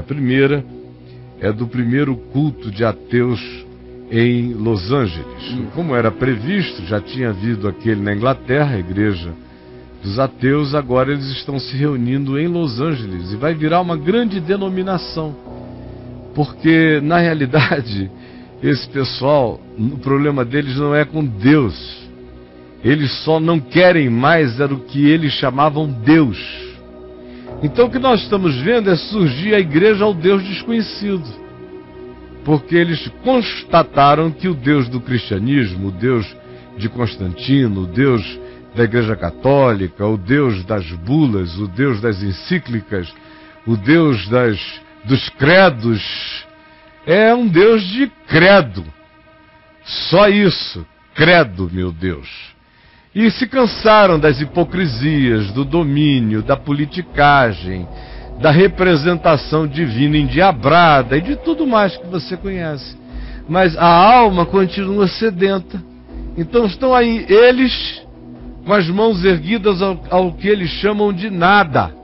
A primeira é do primeiro culto de ateus em Los Angeles. Como era previsto, já tinha havido aquele na Inglaterra, a igreja dos ateus, agora eles estão se reunindo em Los Angeles e vai virar uma grande denominação, porque na realidade esse pessoal, o problema deles não é com Deus, eles só não querem mais era o que eles chamavam Deus. Então o que nós estamos vendo é surgir a igreja ao Deus desconhecido, porque eles constataram que o Deus do cristianismo, o Deus de Constantino, o Deus da Igreja Católica, o Deus das bulas, o Deus das encíclicas, o Deus dos credos, é um Deus de credo. Só isso, credo, meu Deus. E se cansaram das hipocrisias, do domínio, da politicagem, da representação divina endiabrada e de tudo mais que você conhece. Mas a alma continua sedenta. Então estão aí eles com as mãos erguidas ao que eles chamam de nada.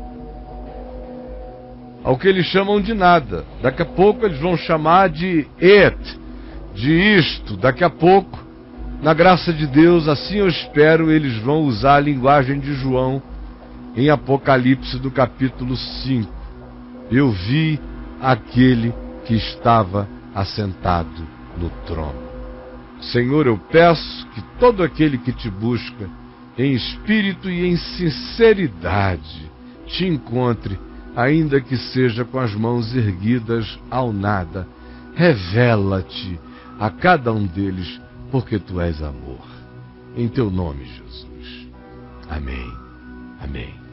Ao que eles chamam de nada. Daqui a pouco eles vão chamar de de isto. Daqui a pouco, na graça de Deus, assim eu espero, eles vão usar a linguagem de João em Apocalipse do capítulo 5. Eu vi aquele que estava assentado no trono. Senhor, eu peço que todo aquele que te busca em espírito e em sinceridade te encontre, ainda que seja com as mãos erguidas ao nada. Revela-te a cada um deles, porque tu és amor. Em teu nome, Jesus. Amém. Amém.